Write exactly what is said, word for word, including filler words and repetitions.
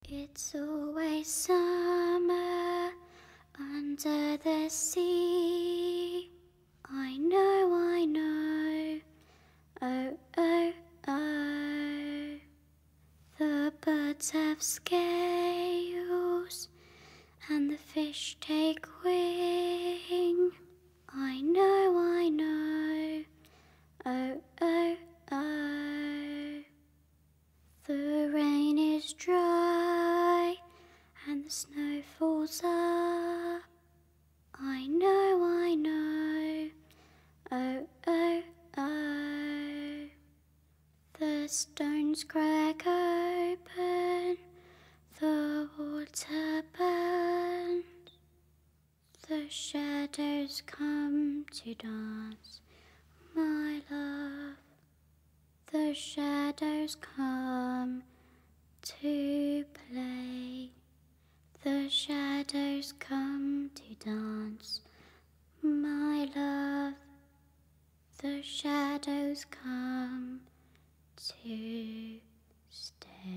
It's always summer under the sea. I know, I know, oh, oh, oh. The birds have scales and the fish take wing. I know, I know, oh, oh, oh. The rain is dry and the snow falls up. I know, I know, oh, oh, oh. The stones crack open, the water burns. The shadows come to dance, my love. The shadows come to play. The shadows come to dance, my love. The shadows come to stay.